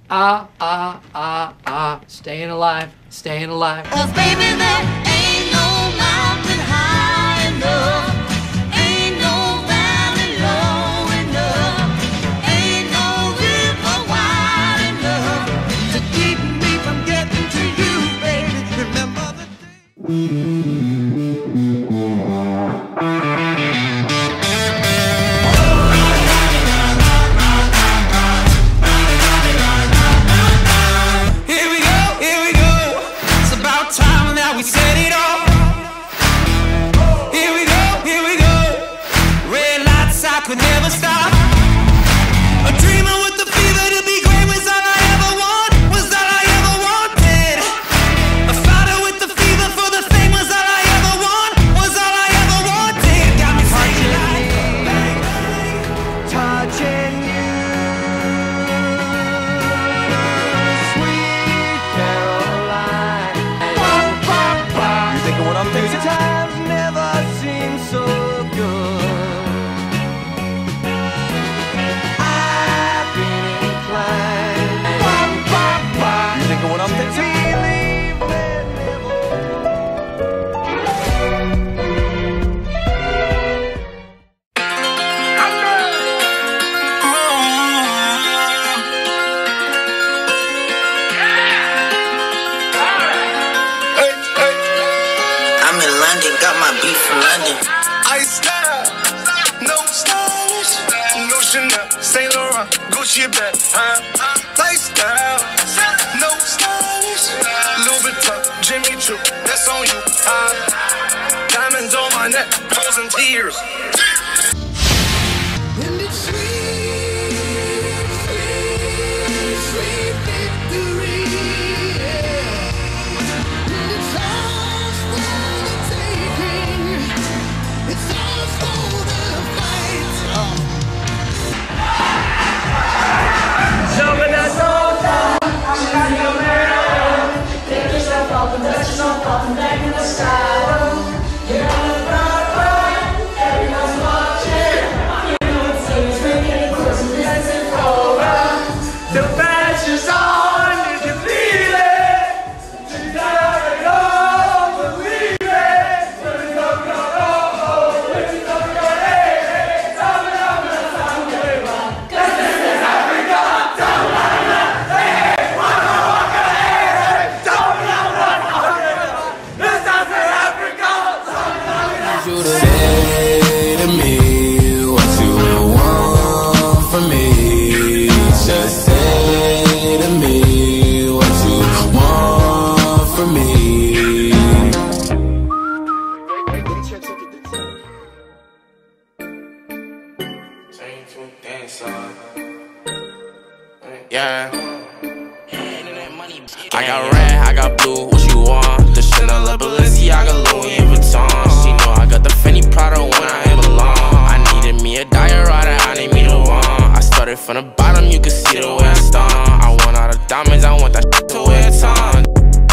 Staying alive, staying alive. 'Cause baby, there ain't no mountain high enough, ain't no valley low enough, ain't no river wide enough to keep me from getting to you, baby. Remember the we set it off. Here we go. Red lights, I could never stop. A dreamer with the fever to be great was all I ever want, was all I ever wanted. A fighter with the fever for the fame was all I ever want, was all I ever wanted. Got me singing like bang, bang, touching you, sweet Caroline. What I'm thinking, times never seem so good. I've been inclined. You thinking what I'm thinking? Believe that never. Got my beef from London. Ice style, no stylish, no Chanel, Saint Laurent, Gucci bag, lifestyle, no stylish, Louis Vuitton, Jimmy Choo, that's on you. Diamonds on my neck, frozen tears. And it's sweet, sweet, sweet victory. And it's ours for the taking. It's ours for the fight. Jumping that soda, Take yourself off and dust yourself off and back in the saddle. You're on the front line, everyone's watching. You know it seems we're getting close and this is over. the passion's on, you can feel it. Tonight I don't believe it. When it's up, when it's up, hey, hey, time. This is Africa, hey, waka waka, hey, hey, this is Africa, You to say to me what you want from me. Just say to me what you want from me. Yeah. I got red, I got blue, what you want? The Chanel, Balenciaga, Louis Vuitton. She know I got the Fendi Prada when I ain't belong. I needed me a diorata, I need me the one. I started from the bottom, you can see the way I stung. I want all the diamonds, I want that shit to wear a ton.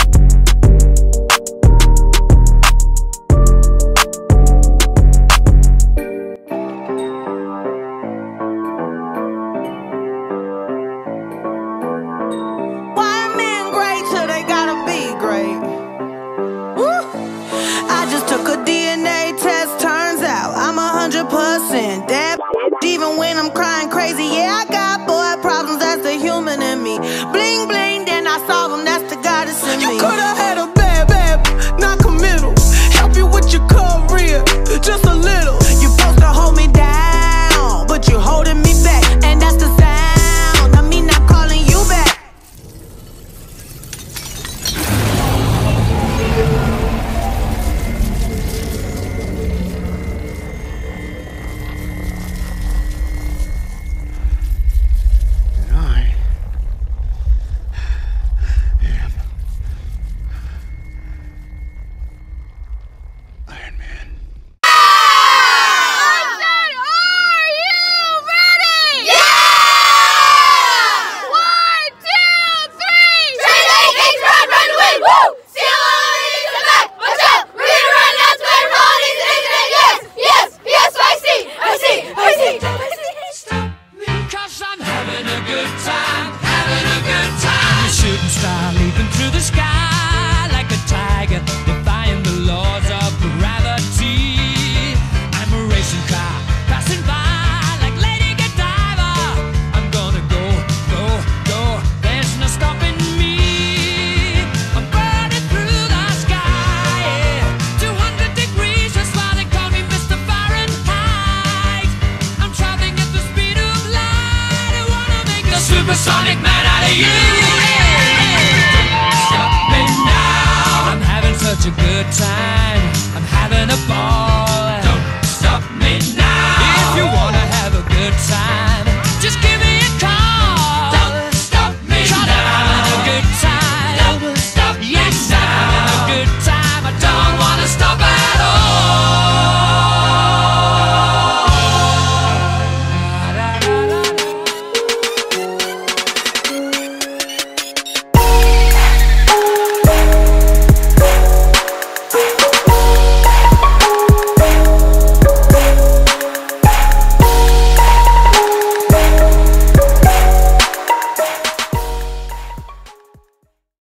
Why are men great till they gotta be great? Woo! I just took a DNA test, turns out I'm 100% that. Even when I'm crying crazy, yeah, I got boy problems, that's the human in me. Bling bling, then I solve them, that's the goddess in me. You could've had a bad, not committal. Help you with your career, just a little. You supposed to hold me down, but you holding me back, and that's the sound of me not calling you back. Cause I'm having a good time, having a good star leaping through the sky like a tiger, defying the laws of gravity. I'm a racing car passing by like Lady Godiva. I'm gonna go, go, go. There's no stopping me. I'm burning through the sky, yeah. 200 degrees, that's why they call me Mr. Fahrenheit. I'm traveling at the speed of light. I wanna make a supersonic man out of you. Stop me now. I'm having such a good time. I'm having a ball. Don't stop me now. If you wanna have a good time,